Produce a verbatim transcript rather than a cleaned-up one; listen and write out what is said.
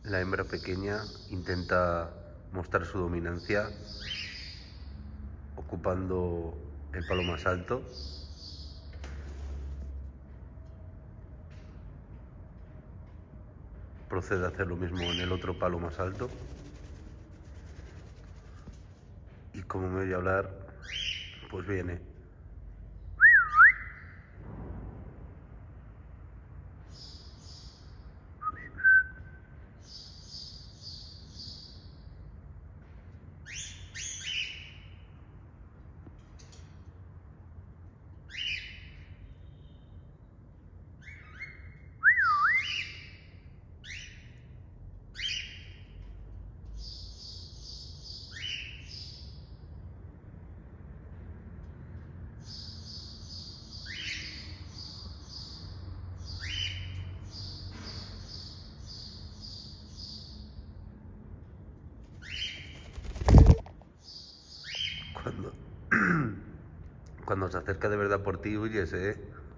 La hembra pequeña intenta mostrar su dominancia ocupando el palo más alto. Procede a hacer lo mismo en el otro palo más alto. Y como me oye hablar, pues viene. Cuando, cuando se acerca de verdad por ti, huyes, ¿eh?